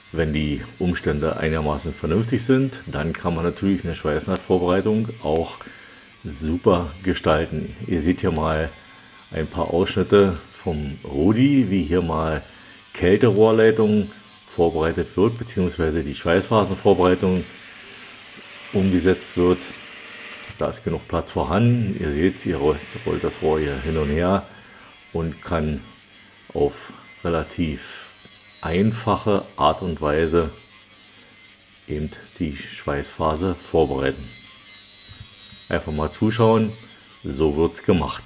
Wenn die Umstände einigermaßen vernünftig sind, dann kann man natürlich eine Schweißnahtvorbereitung auch super gestalten. Ihr seht hier mal ein paar Ausschnitte vom Rudi, wie hier mal Kälterohrleitung vorbereitet wird, beziehungsweise die Schweißphasenvorbereitung umgesetzt wird. Da ist genug Platz vorhanden. Ihr seht, ihr rollt das Rohr hier hin und her und kann auf relativ einfache Art und Weise eben die Schweißphase vorbereiten. Einfach mal zuschauen, so wird es gemacht.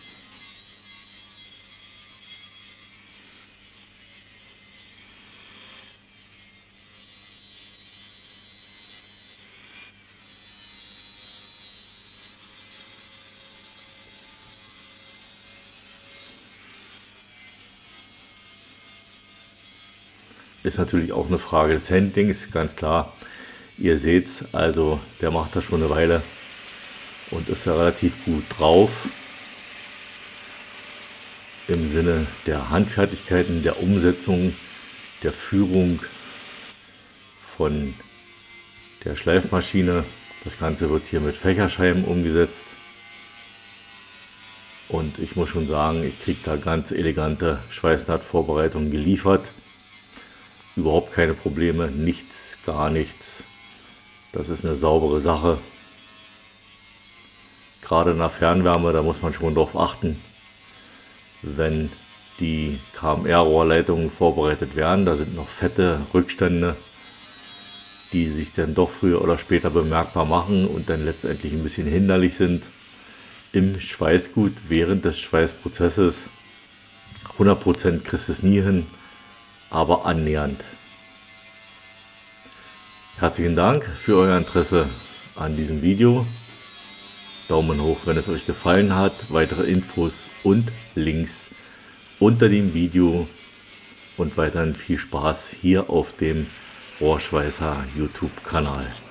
Ist natürlich auch eine Frage des Handlings, ganz klar. Ihr seht, also der macht das schon eine Weile und ist ja relativ gut drauf. Im Sinne der Handfertigkeiten, der Umsetzung, der Führung von der Schleifmaschine. Das Ganze wird hier mit Fächerscheiben umgesetzt. Und ich muss schon sagen, ich kriege da ganz elegante Schweißnahtvorbereitungen geliefert. Überhaupt keine Probleme, nichts, gar nichts. Das ist eine saubere Sache. Gerade nach Fernwärme, da muss man schon darauf achten, wenn die KMR-Rohrleitungen vorbereitet werden. Da sind noch fette Rückstände, die sich dann doch früher oder später bemerkbar machen und dann letztendlich ein bisschen hinderlich sind im Schweißgut während des Schweißprozesses. 100% kriegst du es nie hin, aber annähernd. Herzlichen Dank für euer Interesse an diesem Video. Daumen hoch, wenn es euch gefallen hat. Weitere Infos und Links unter dem Video und weiterhin viel Spaß hier auf dem Rohrschweißer YouTube-Kanal.